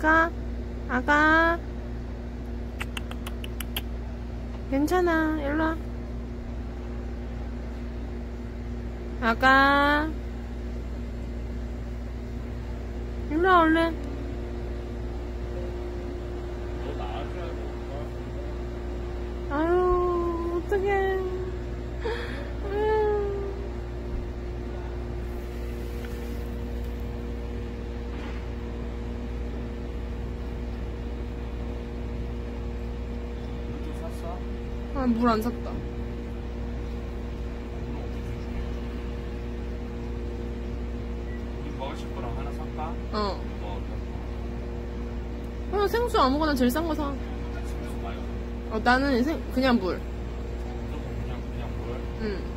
아가, 아가. 괜찮아, 일로와. 아가. 일로와, 얼른. 너 나와줘야 돼. 아유, 어떡해. 아유. 물도 샀어? 아, 물 안 샀다. 우리 먹으실 거랑 하나 살까? 어. 뭐 생수 아무거나 제일 싼 거 사. 생수 말고 나는 그냥 물. 그냥 물? 응.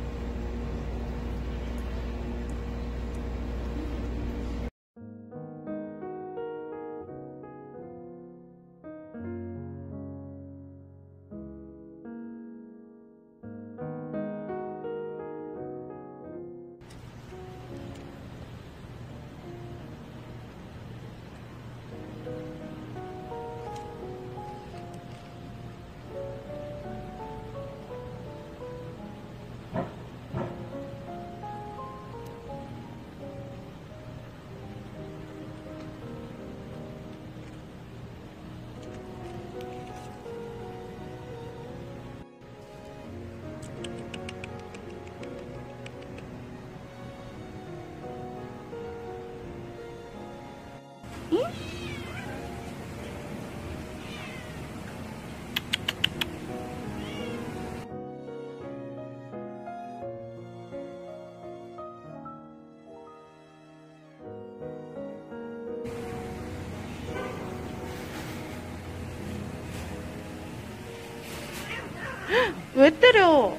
왜 때려?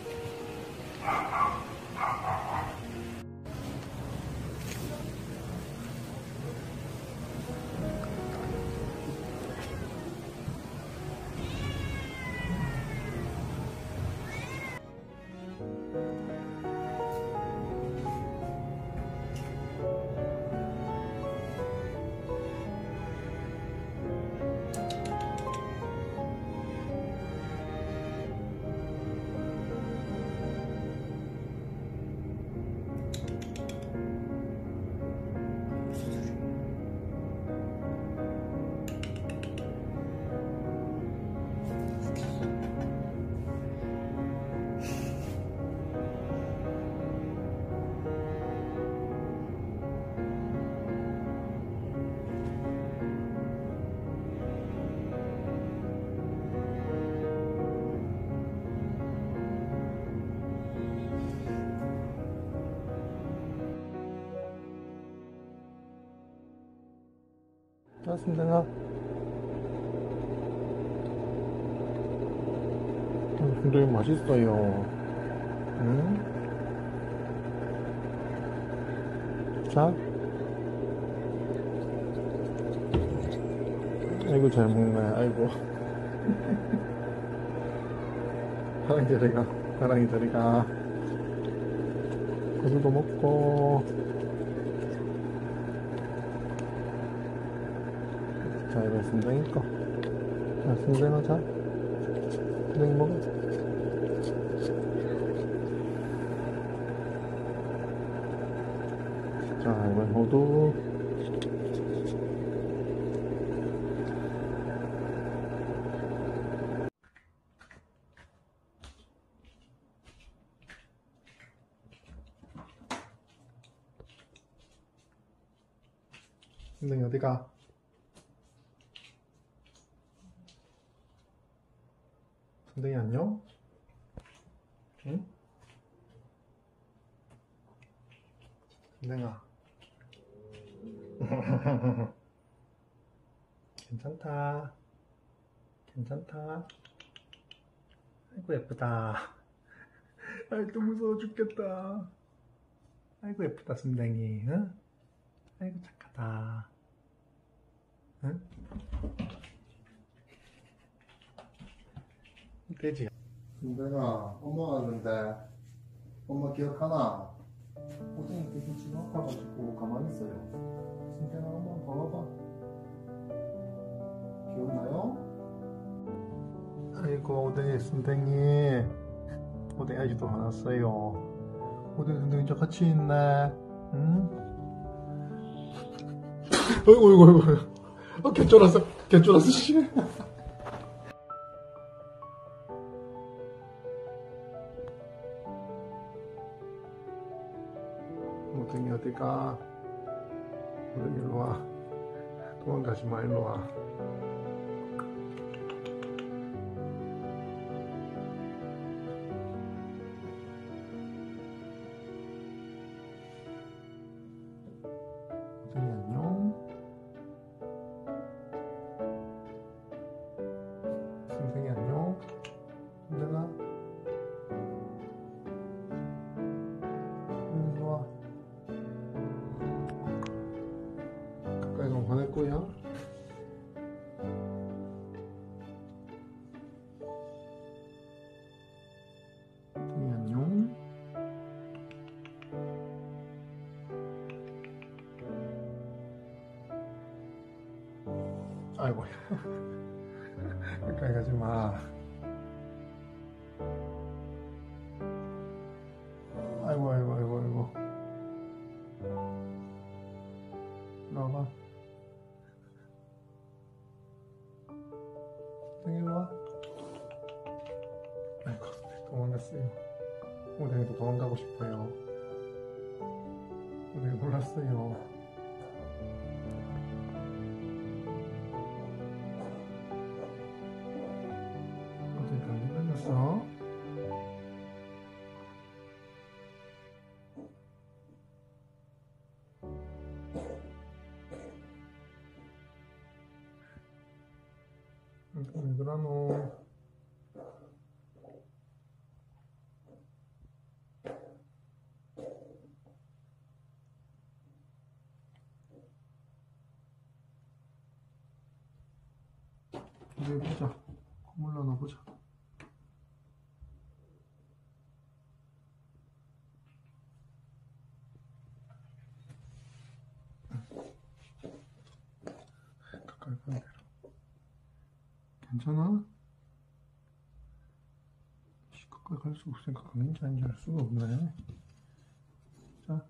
고맙습니다. 굉장히 맛있어요. 응? 자. 아이고, 잘 먹네. 아이고. 사랑이 저리가. 사랑이 저리가. 고수도 먹고. 자, 이거 순댕이 거. 자, 순댕아, 자. 순댕이 먹어. 자, 이번 호두. 순댕이 어디가? 순댕이 안녕? 응? 순댕아. 괜찮다. 괜찮다. 아이고, 예쁘다. 아이고, 무서워 죽겠다. 아이고, 예쁘다, 순댕이. 응? 아이고, 착하다. 응? 돼지. 순댕아, 엄마 왔는데 엄마 기억하나? 어제 이렇게 김치가 아파가지고 가만히 있어요. 순댕아, 엄마 봐봐봐. 기억나요? 아이고 오뎅이 순댕이. 오뎅 아직도 안 왔어요. 오뎅 순댕이 저 같이 있네. 응? 어이구 개쫄았어 씨. 오뎅이 어디가? 오뎅이 일로와. 도망가지마 일로와. 오뎅이 안녕. 선생이 안녕. 내가 일로와. 가까이 가면 화낼 거야. 오뎅이 안녕. 아이고 가까이 가지 마. 아이고 나와봐. 오뎅이 일로와. 아이고 도망갔어요. 오뎅이도 도망가고 싶어요. 오뎅이 놀랐어요. 오뎅이 감기 걸렸어? 왜 그러노? 이제 보자. 콧물 나눠보자. 가까이 가는 대로. 괜찮아? 가까이 갈 수 없으니까 강인지 아닌지 알 수가 없네. 자.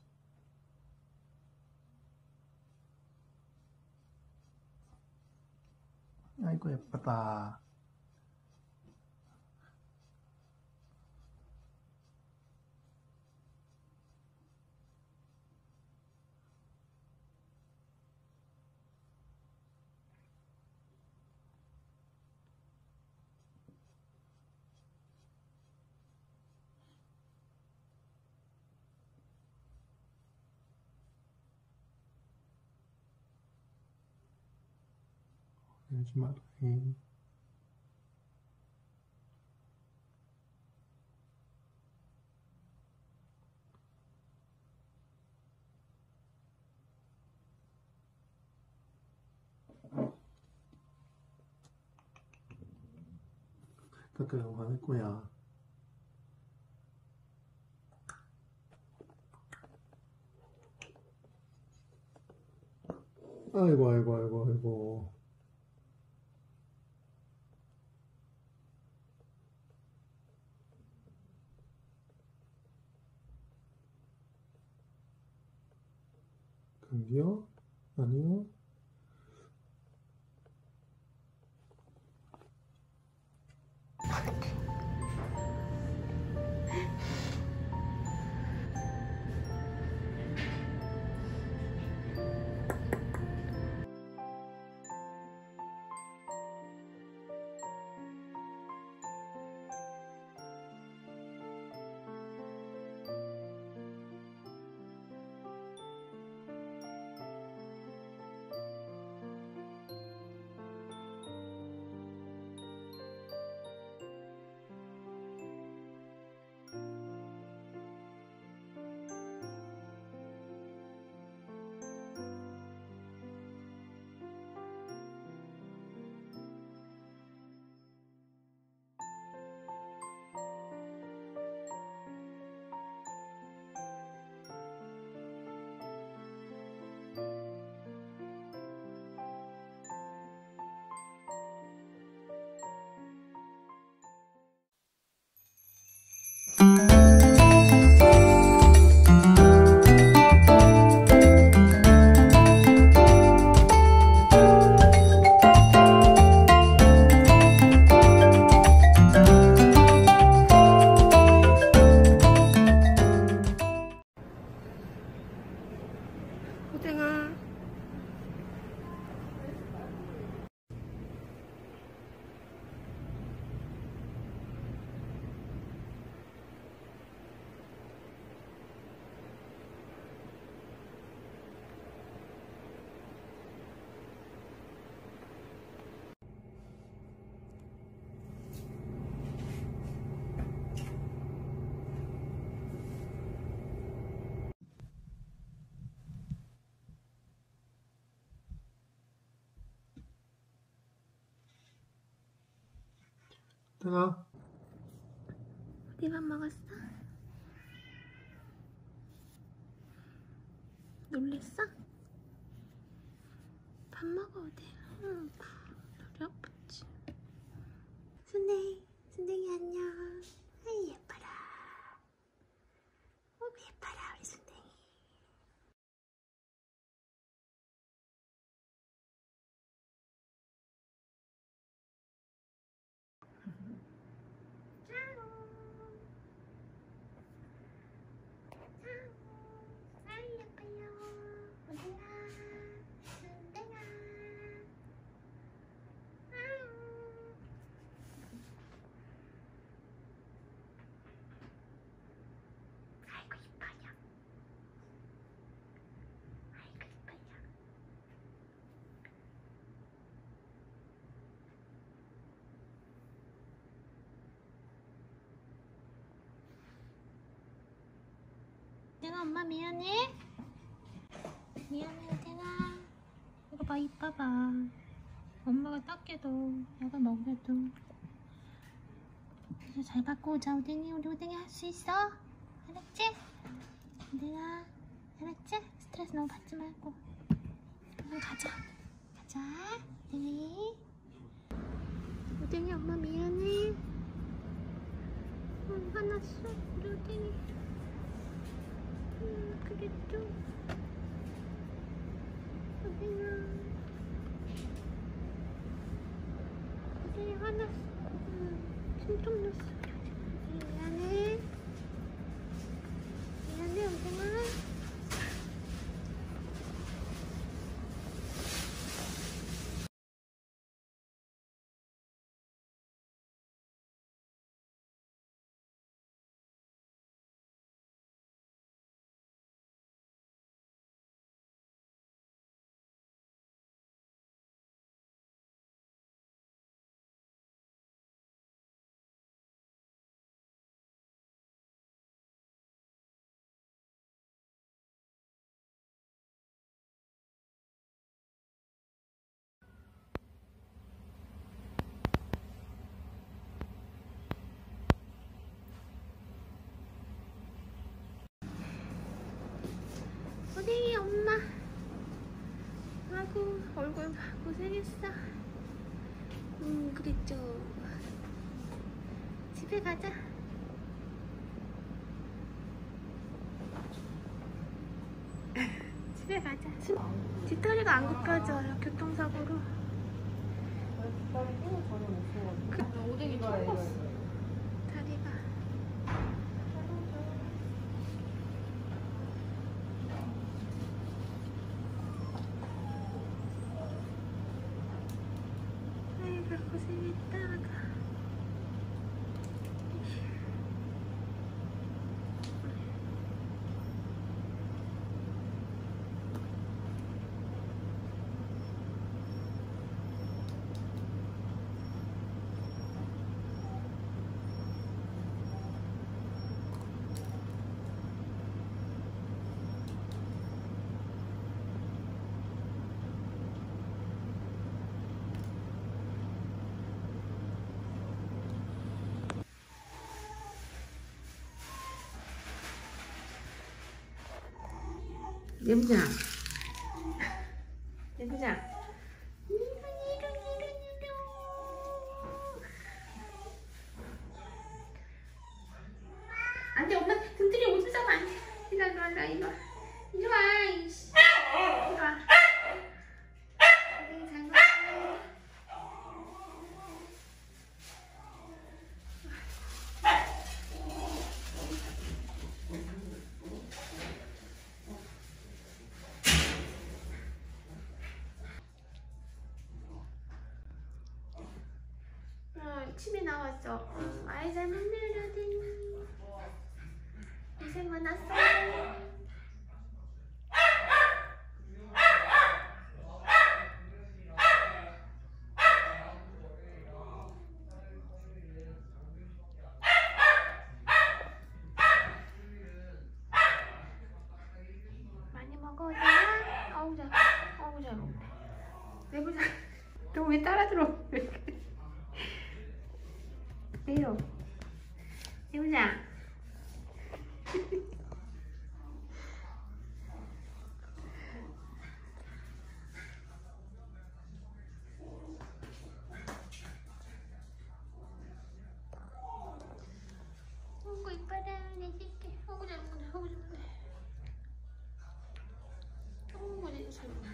아이고 예쁘다. 울지 마, 도희. 가까이 가면 화낼 거야. 아이고. 감기요? 아니요? 내가 어디 밥 먹었어? 놀랬어? 밥 먹어 어디? 아이고 다리 아프지. 순댕이 안녕. 아이 예뻐라. 예뻐라 우리 순댕이. 내가 엄마 미안해. 미안해 내가. 이거 봐 입 봐봐. 엄마가 닦여도 약을 먹여도 그래서 잘 받고 오자 우댕이. 우리 우댕이 할 수 있어. 알았지? 우댕아 알았지? 스트레스 너무 받지 말고 가자. 우댕이. 우댕이 엄마 미안해. 화났어 우리 우댕이. 그랬죠. 우댕이 화났어. 심좀 났어. 미안해. 미안해 우댕아. 우댕이 엄마. 아이고 얼굴 고생했어. 그랬죠. 집에 가자. 집에 가자. 뒷다리가 안 굽혀져요 교통사고로. 오뎅이 처음 봤어. 다리가. 아이고 고생했다. 예부장. 안돼 엄마 등들이 오주잖아. 안돼. 이리 와. 이리 와. 이씨. 이리 와. 잘 가. 침이 나왔어. 아이 잘 먹네라더니 고생 많았어. 많이 먹어 오뎅아. 어우 잘 먹네. 내보자. 너 왜 따라 들어? 왜요? 해보자. 어구 이뻐라 내 새끼. 어구 잘 먹네. 어구 잘 먹네. 어구 내 잘 먹네.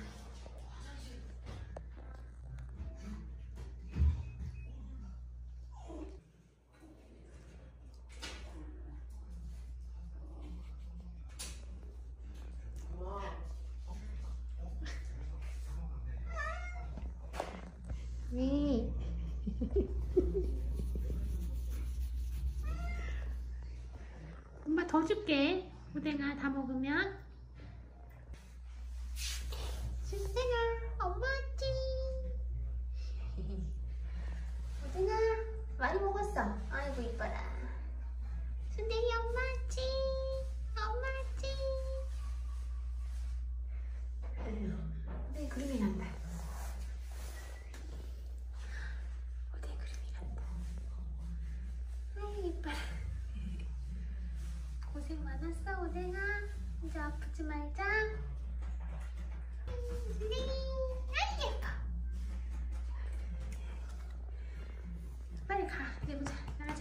네. 엄마 더 줄게. 오뎅아 다 먹으면. 순댕아 엄마 왔지. 오뎅아 많이 먹었어. 아이고 이뻐라. 순댕이 엄마 왔지. 엄마 왔지. 오뎅이 그림이 난다. 오뎅이 그림이 난다. 아이고 이뻐라. 고생 많았어 오뎅아. 이제 아프지 말자. 아이 예뻐. 빨리 가. 내보자. 나가자.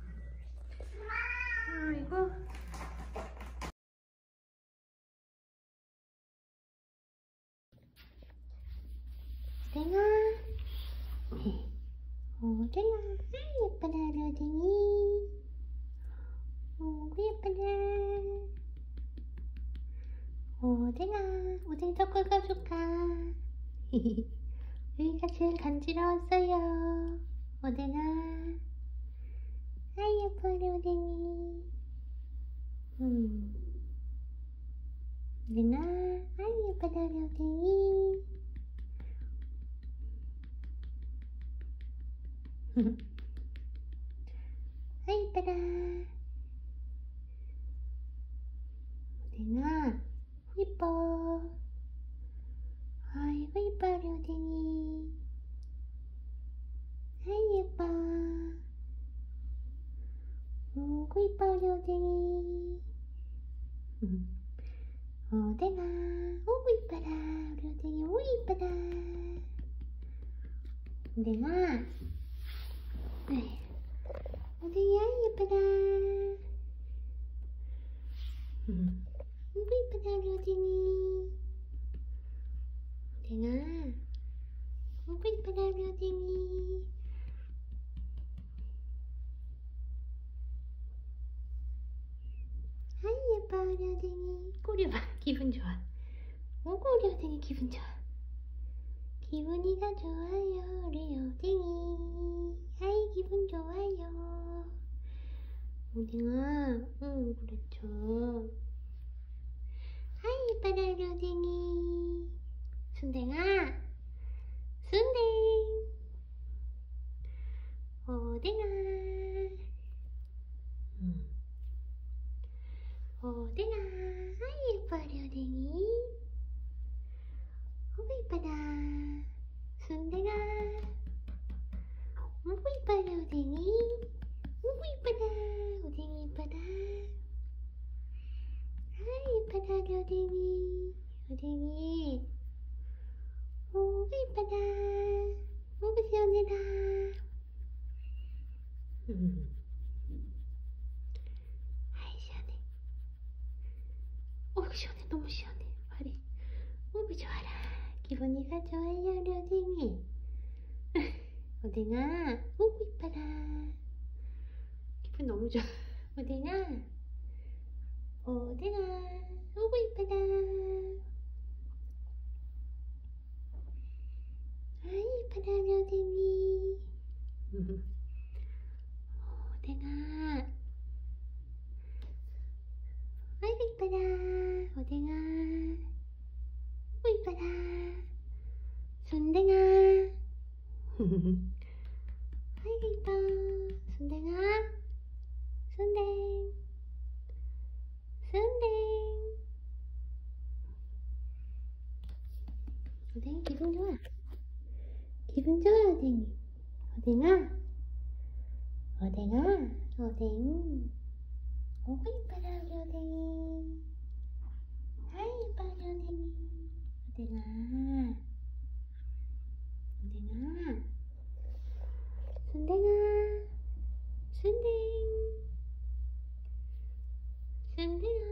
아이고. 오뎅아. 오뎅아. 아이 예뻐라 오뎅이. 오구 예쁘네. 오뎅아, 오뎅 더 긁어줄까? 여기가 제일 간지러웠어요. 오뎅아. 아이 예뻐라 오뎅이. 오뎅아, 아이 예뻐라 오뎅이. 아이 예뻐라. 오뎅아 이뻐. 아이고 이뻐라 오뎅이. 아이 예뻐. 오구 이뻐라 오뎅이. 오뎅아 오구 이뻐라 우리 오뎅이. 오구 이뻐라 오뎅아. 오뎅이 아이 예뻐라. 오구 이쁘다 우리 오뎅이. 오뎅아 오구 이쁘다 우리 오뎅이. 아이 예뻐 우리 오뎅이. 꼬리 봐. 기분 좋아. 오구 우리 오뎅이 기분 좋아. 기분이가 좋아요 우리 오뎅이. 아이 기분 좋아요. 오뎅아 그렇죠. 아이 이뻐라 우리 오뎅이. 순댕아 순댕. 오뎅아 오뎅아 아이 예뻐라 오뎅이. 오구 이뻐라 순댕아. 오구 이뻐라 오뎅이. 오구 이뻐라 오뎅이 이뻐라. 아이 이뻐라 우리 오뎅이. 오뎅이 오구 이뻐라. 오구 시원해라. 아이 시원해. 오구 시원해. 너무 시원해. 발이. 오구 좋아라. 기분이가 좋아요 우리 오뎅이. 오뎅아 오구 이뻐라. 기분 너무 좋아. 오뎅아 오뎅아 오구 이쁘다. 아이 이쁘다 우리 오뎅이. 오뎅아 아이고 이쁘다. 오뎅아 오구 이쁘다. 순댕아 아이고 이뻐. 순댕아 순댕 순댕. 오뎅이 기분 좋아. 기분 좋아 오뎅이. 오뎅아 오뎅아, 오뎅. 오구 이뻐라 우리 오뎅이. 아이 이뻐 우리 오뎅이. 오뎅아, 오뎅아, 순댕아, 순댕, 순댕아.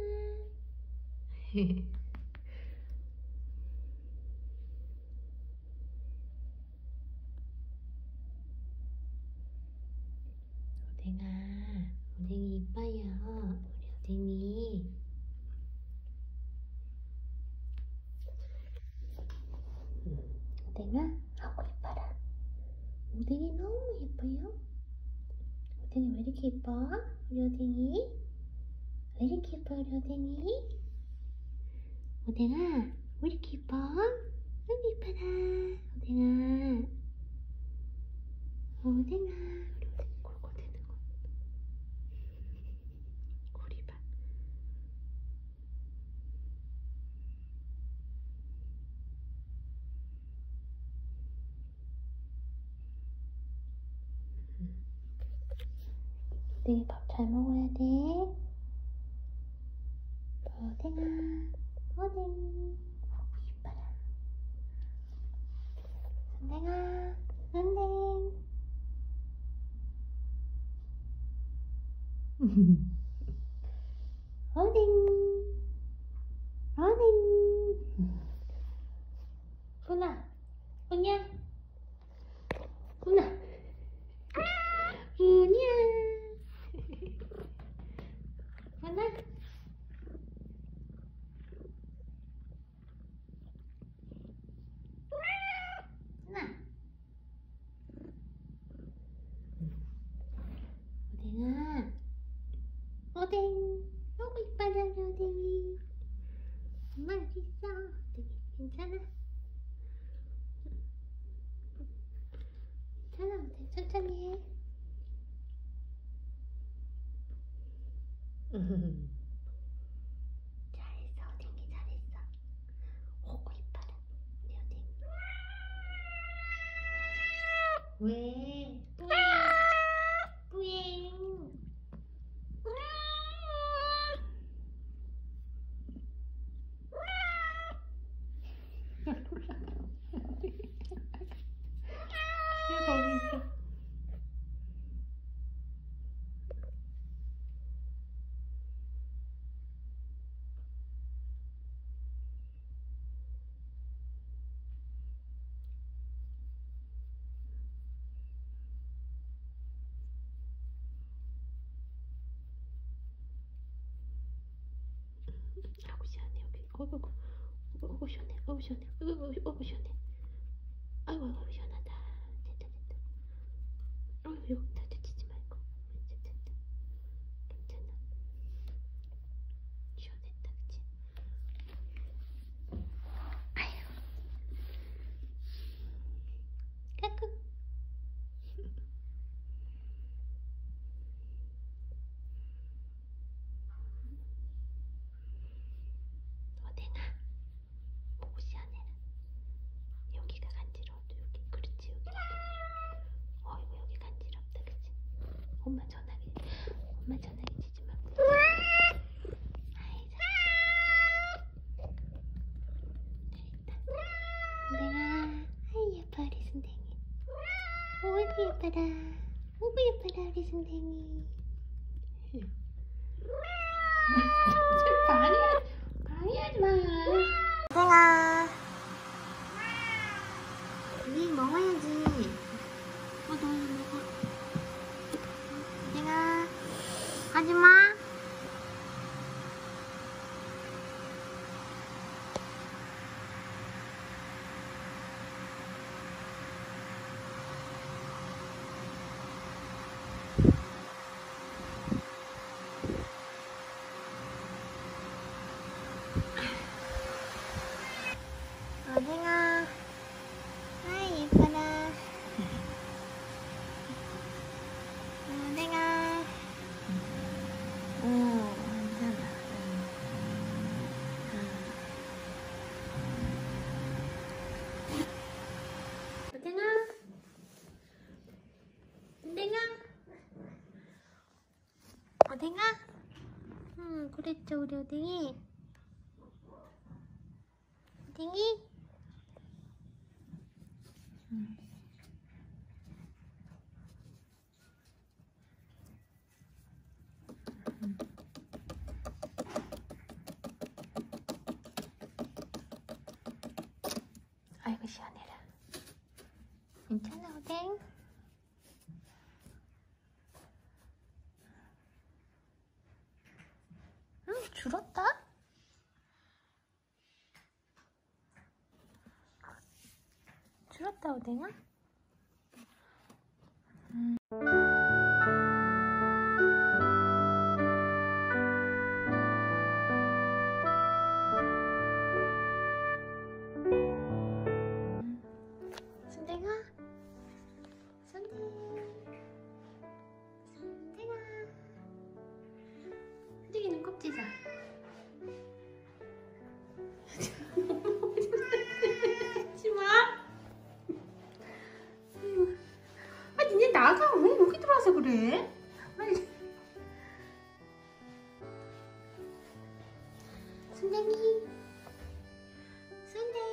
오뎅아, 오뎅이 이뻐요. 우리 오뎅이. 오뎅아, 아구 이뻐라. 오뎅이 너무 예뻐요. 오뎅이 왜 이렇게 예뻐? 우리 오뎅이? 왜 이렇게 예뻐 우리 오뎅이? 오뎅아, 왜 이렇게 예뻐? 너무 예뻐라. 오뎅아, 오뎅아. 우리 오뎅이 골골대는 거. 고리 봐. 오뎅이 밥 잘 먹어야 돼. 오뎅아, 오뎅. 아구 이뻐라. 순댕아, 순댕. 오뎅, 오뎅. 꾸나, 꾸냐, 꾸나, 꾸냐. 꾸나. 꾸나. 오뎅아, 오뎅. 너무 이뻐라 오뎅이. 엄마 여기 있어. 오뎅이 괜찮아? 괜찮아 오뎅. 천천히 해. 잘했어 오뎅이 잘했어. 오구 이뻐라 우리 오뎅이. 왜? 뿌잉 뿌잉. 거기 있어. 아이고 시원해 여기. 어이구 시원해. 어이구 시원해. 어이구 시원해. 아이고 시원하다. 됐다. 어이구 이거 다 다치지 말고. 됐다. 괜찮아. 시원했다 그치? 아유. 까꿍. 오뎅아, 목 시원해라. 여기가 간지러워도 여기, 그렇지 여기. 어이구 여기 간지럽다 그치? 엄마 전화기 치지 말고. 아이 잘했다. 순댕아, 아이 예뻐 우리 순댕이. 오이구 예뻐라. 오구 예뻐라 우리 순댕이. 방해하지 마. 오뎅아, 우리 먹어야지. 너 이거 먹어. 오뎅아, 하지마. 오뎅아, 아이 예뻐라. 오뎅아. 오, 괜찮아. 오뎅아, 오뎅아, 그랬죠, 우리 오뎅이? 오뎅이? 아이고 시원해라. 괜찮아 오뎅? 응, 줄었다? 줄었다 오뎅아? 순댕아? 순댕 순댕아 순댕이 눈곱지 자 하지마. 아 니네 나가. 왜 여기 들어와서 그래? 빨리. 순댕이 순댕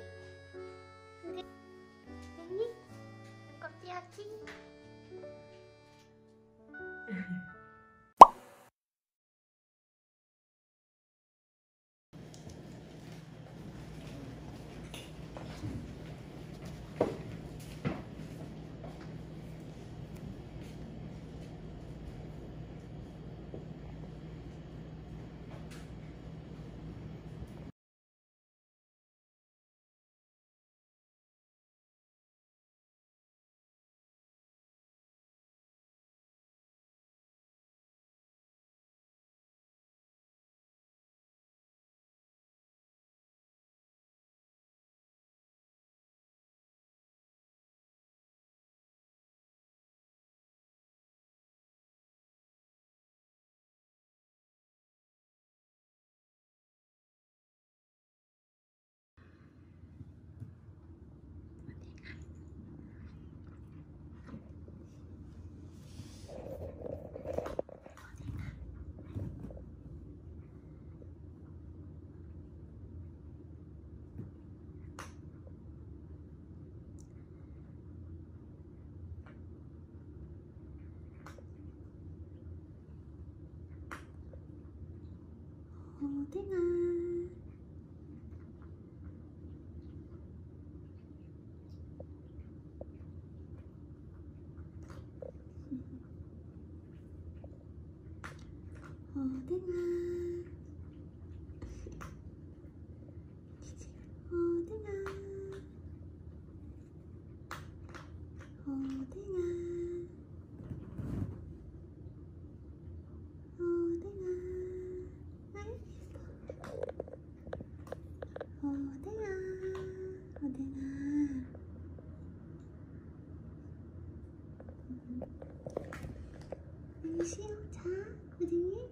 순댕이 눈곱지 하기. 오뎅아 오뎅아 시영 자, 오뎅이.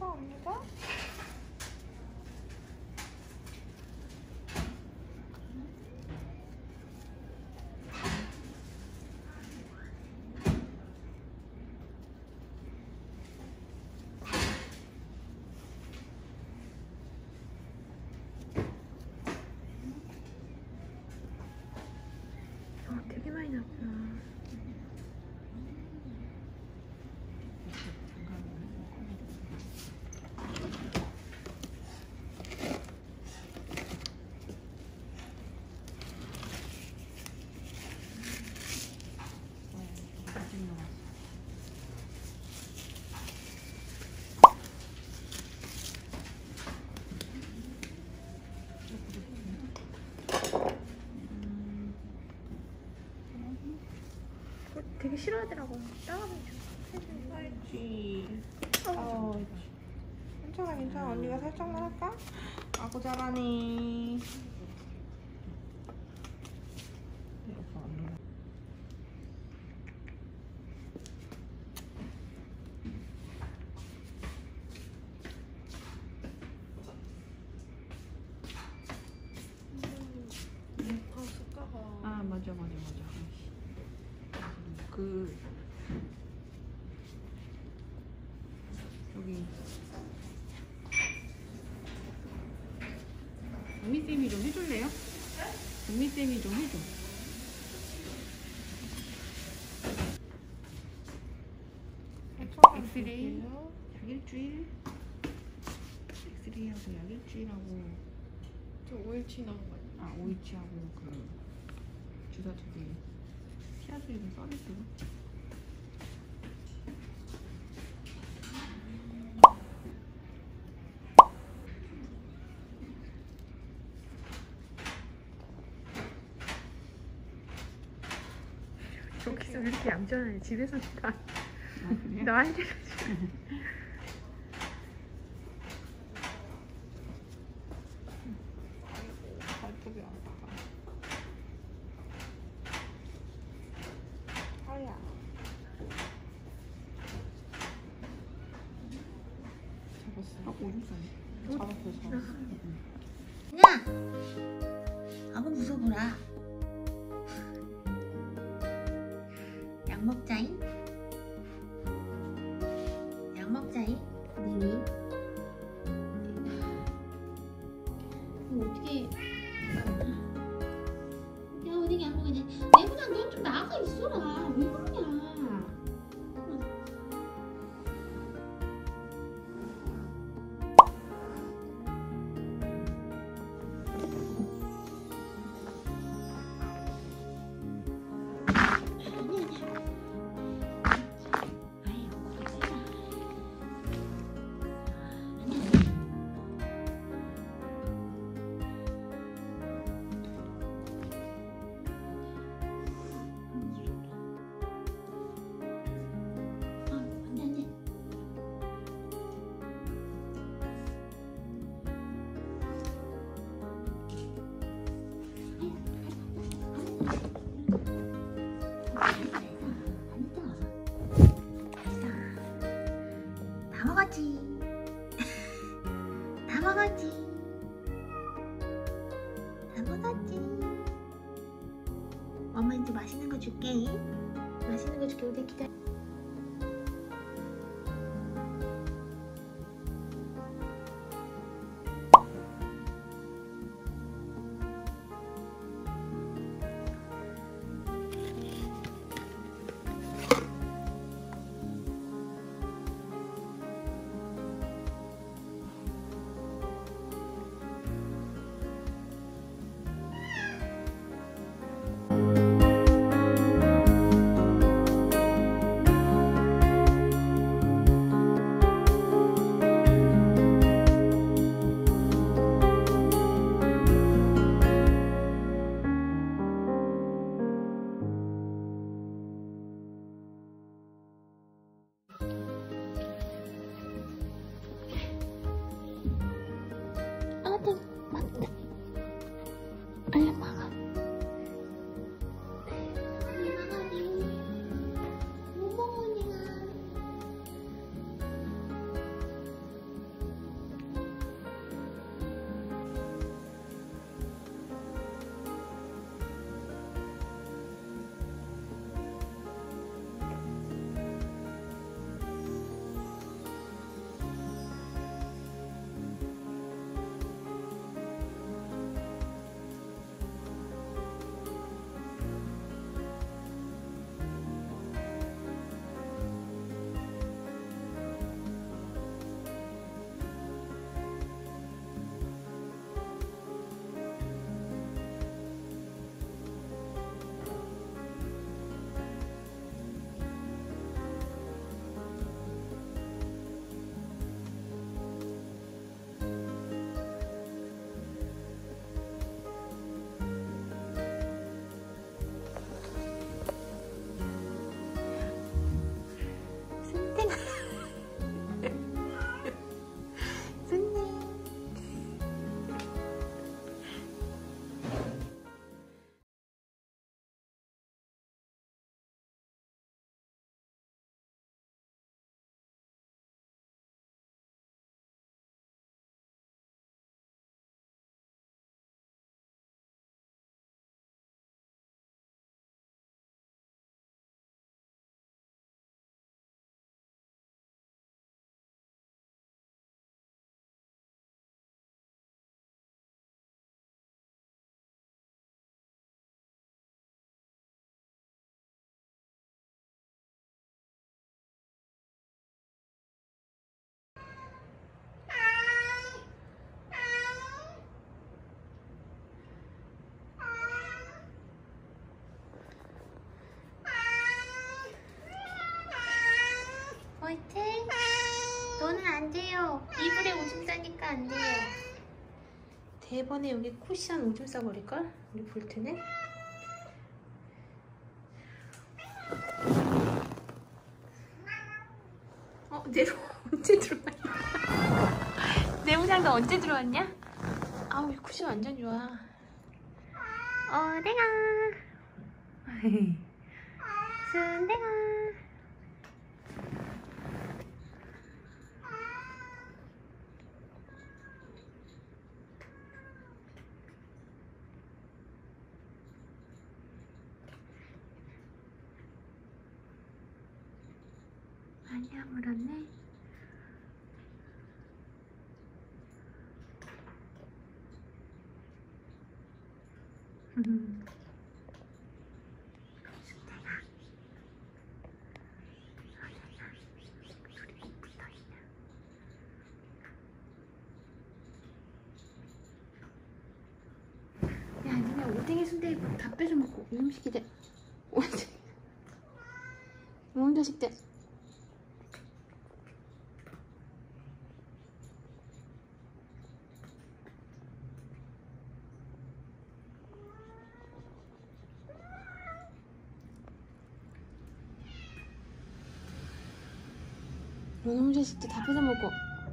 언니가? 되게 많이 났구나. 되게 싫어하더라고. 따가면 알지. 괜찮아, 괜찮아. 언니가 살짝만 할까? 아구 잘하네. 아 맞아. 그 여기 은미쌤이 좀 해줄래요? 은미쌤이 좀 해줘. 엑스레이 약 일주일, 엑스레이하고 약 일주일하고 저 5일치 나온 거 아니야? 아 오이치하고 그 주사 2개 티아주이는 서비스로. 여기서 왜 이렇게 얌전해? 집에서 다 그래요? 나한테 발톱이 아파. 아야. 잡았어. 오줌 싸네. 잡았어. 야! 아구 무서워라. 약 먹자잉? 약 먹자잉? 니니? 이거 어떻게 야 어디 약 먹어야 돼? 내보다 너 좀 나가 있어라. 왜 그러냐? 다 먹었지. 다 먹었지. 다 먹었지. 엄마 이제 맛있는 거 줄게. 맛있는 거 줄게. 오늘 기다려. 돼요. 이불에 오줌 싸니까 안 돼요. 대번에 여기 쿠션 오줌 싸버릴걸? 우리 볼트는? 내로 언제 들어왔냐? 내 모장도 언제 들어왔냐? 아우, 이 쿠션 완전 좋아. 내가 순대가 많이 아물었네. 야, 니네 오뎅이 순대 다 뺏어 먹고 이놈 새끼들. 이놈 자식들. 이놈 자식들 다 뺏어 먹고.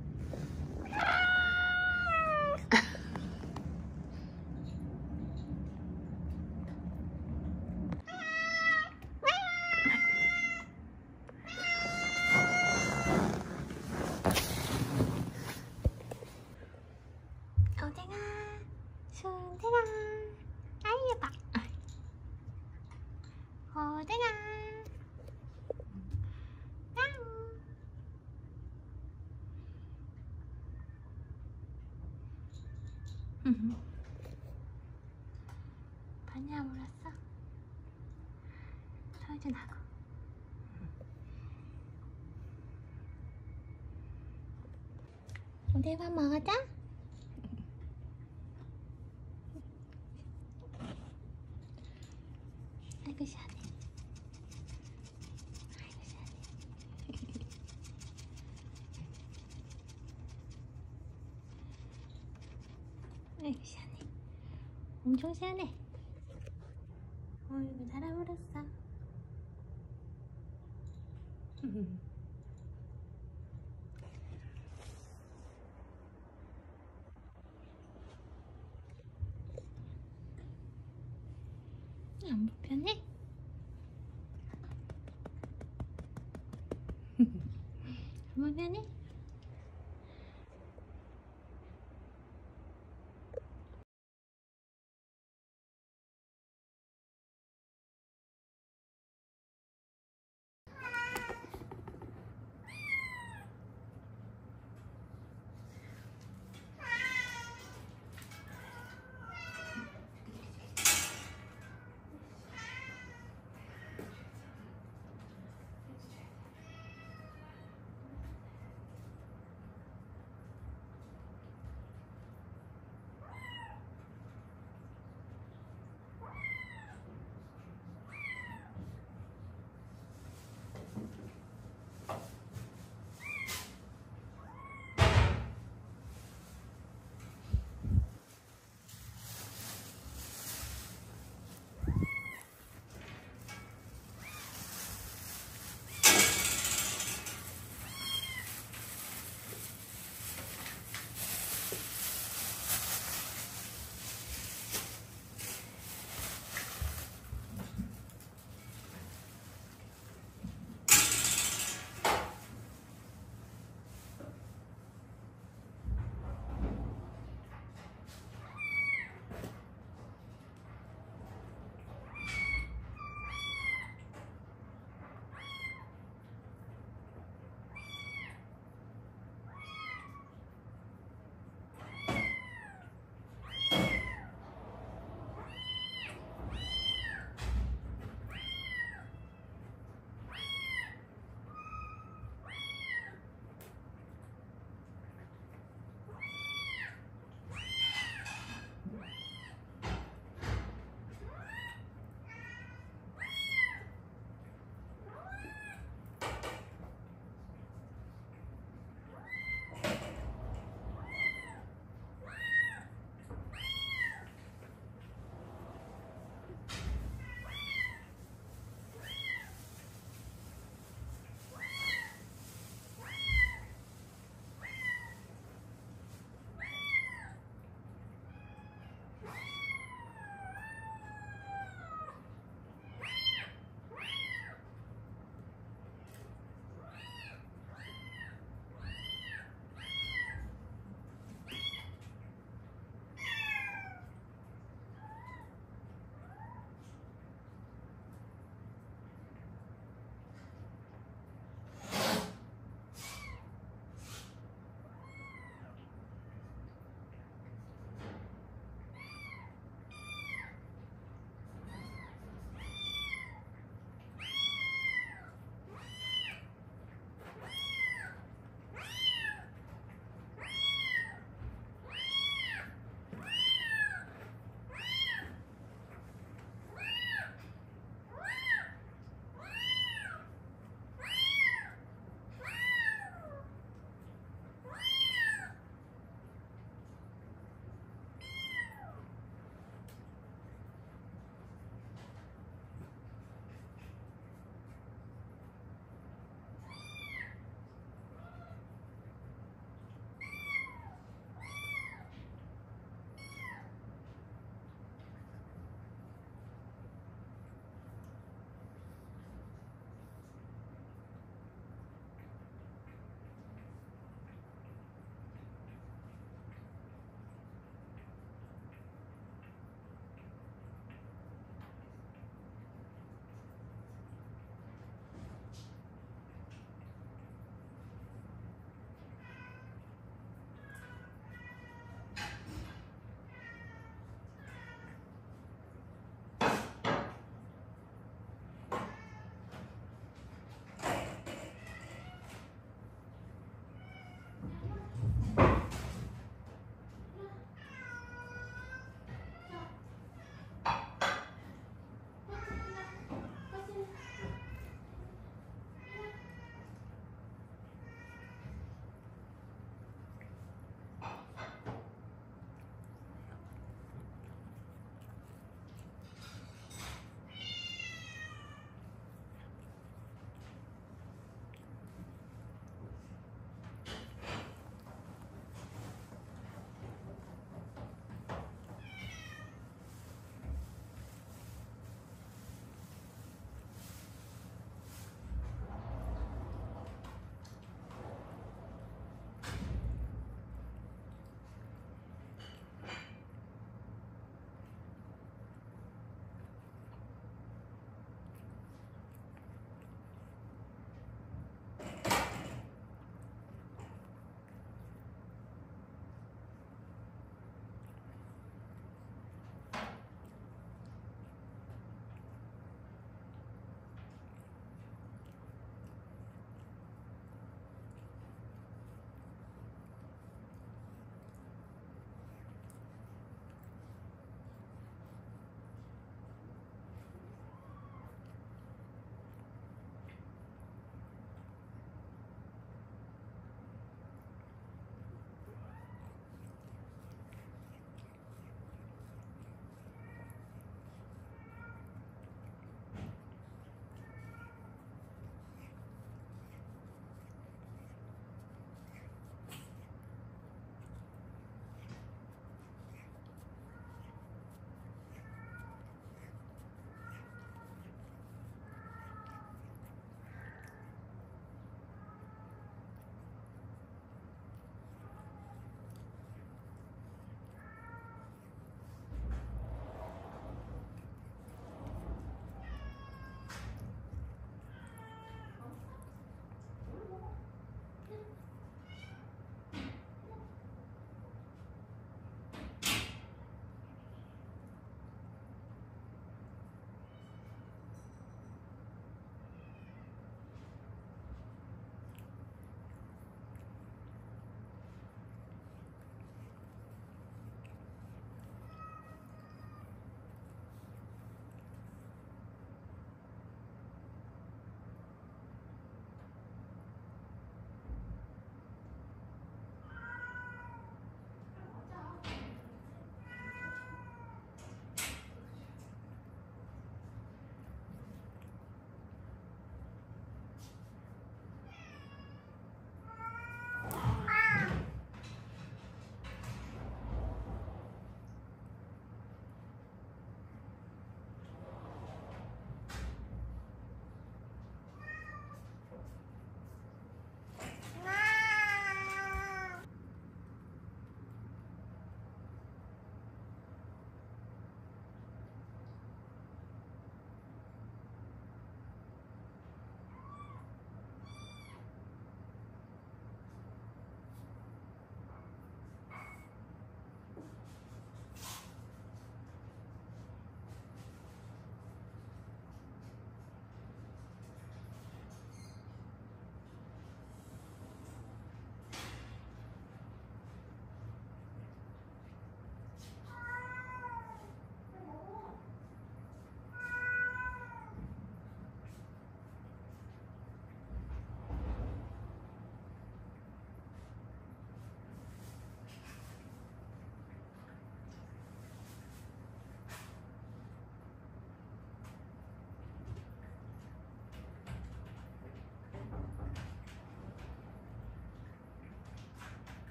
오뎅아, 순대가, 아이 예뻐. 오뎅아, 야우. 많이 아물었어. 서준하고. 우리 밥 먹자. 아이고 시원해. 아이고 시원해. 아이고 시원해. 엄청 시원해. 어이구 잘 아물었어. 안 불편해?